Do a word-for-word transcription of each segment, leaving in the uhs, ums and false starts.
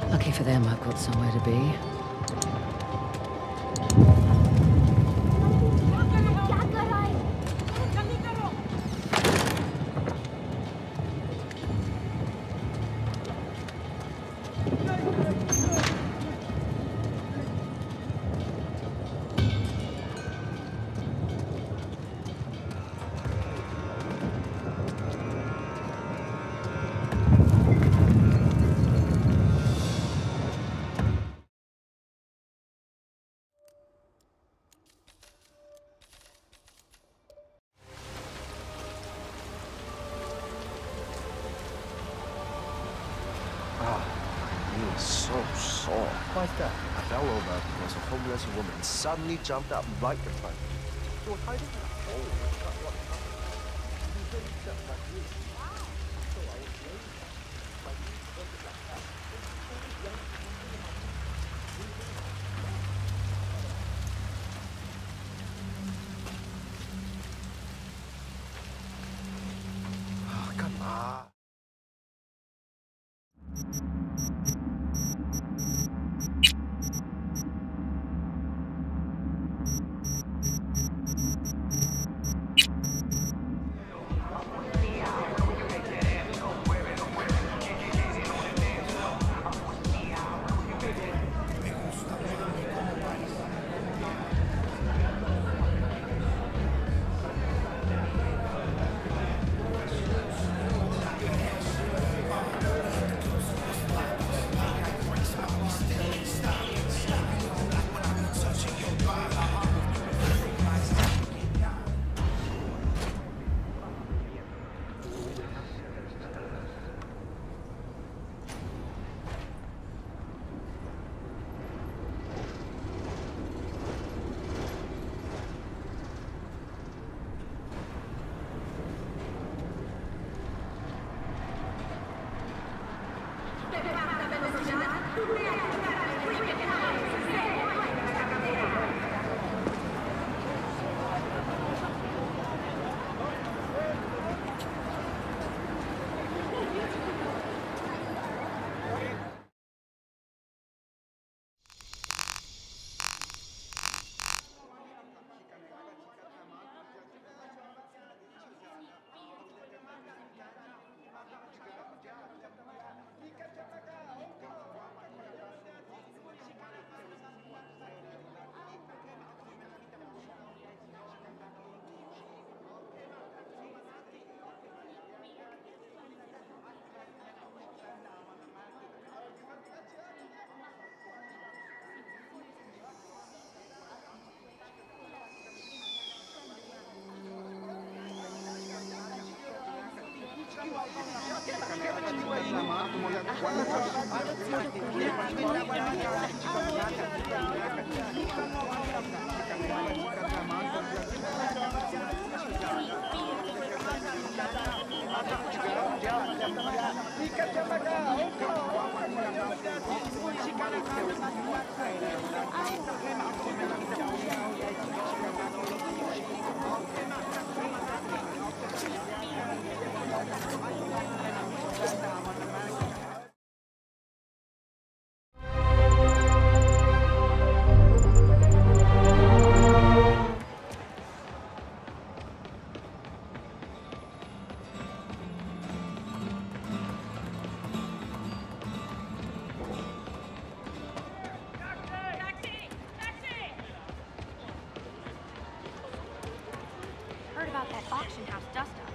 Lucky for them, I've got somewhere to be. So sore. Why's that? I fell over because a homeless woman suddenly jumped up right in front of me. She was hiding in a hole. Oh, come on. About that auction house dust up.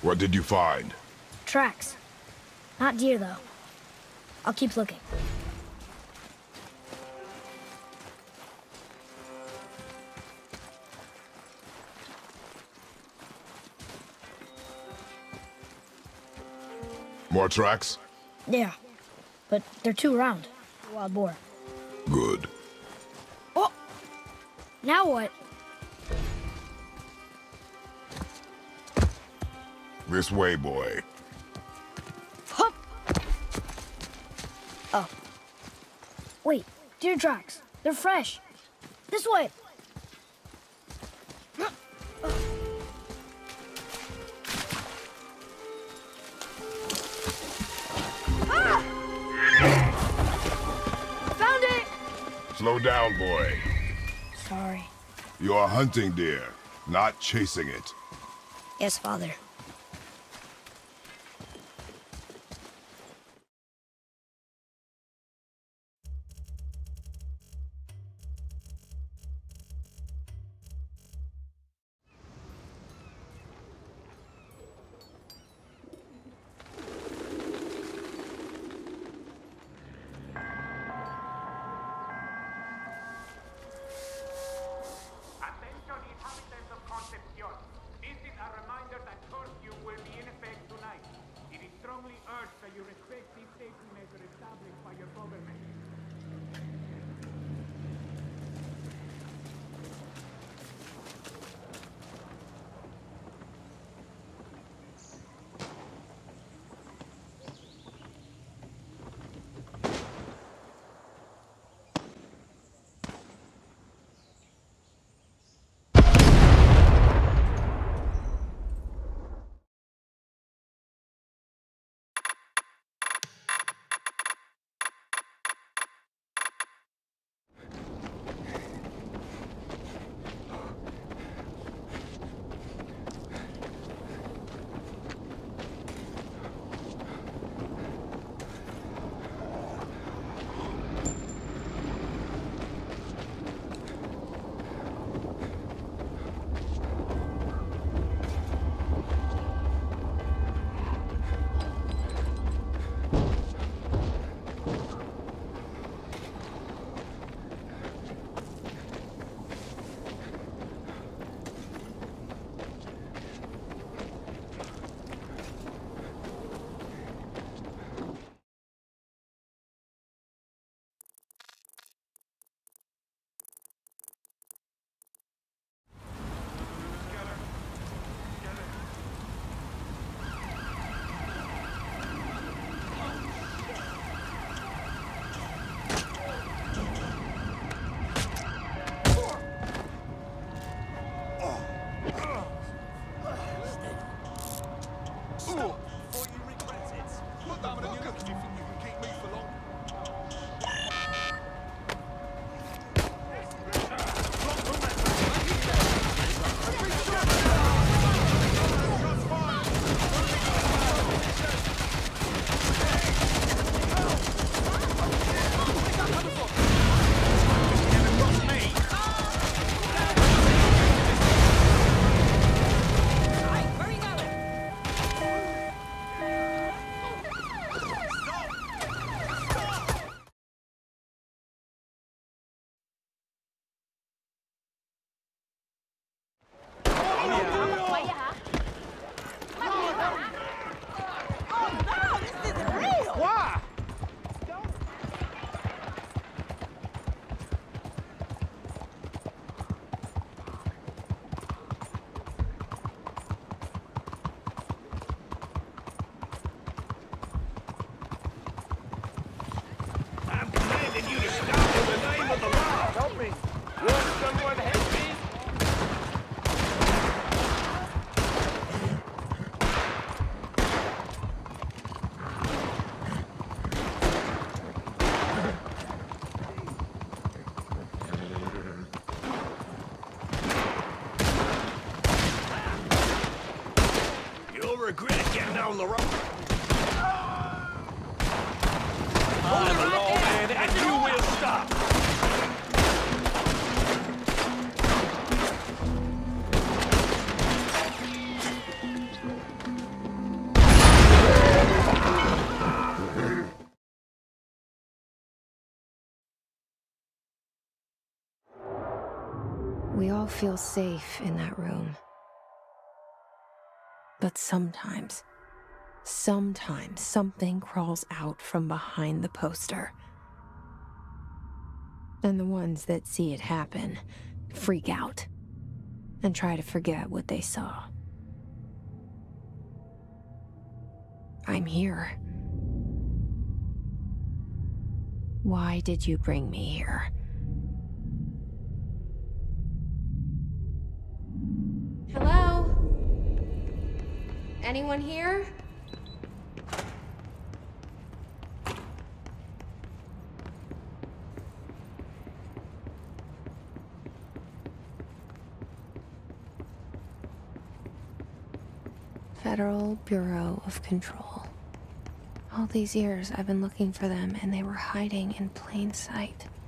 What did you find? Tracks. Not deer, though. I'll keep looking. More tracks? Yeah, but they're too round. Wild boar. Good. Oh! Now what? This way, boy. Hup! Oh. Wait, deer tracks. They're fresh. This way! Ah! Found it! Slow down, boy. Sorry. You are hunting deer, not chasing it. Yes, Father. regret getting down the road. I'm a lawman, and you will stop. We all feel safe in that room. But sometimes, sometimes something crawls out from behind the poster. And the ones that see it happen freak out and try to forget what they saw. I'm here. Why did you bring me here? Hello? Anyone here? Federal Bureau of Control. All these years I've been looking for them and they were hiding in plain sight.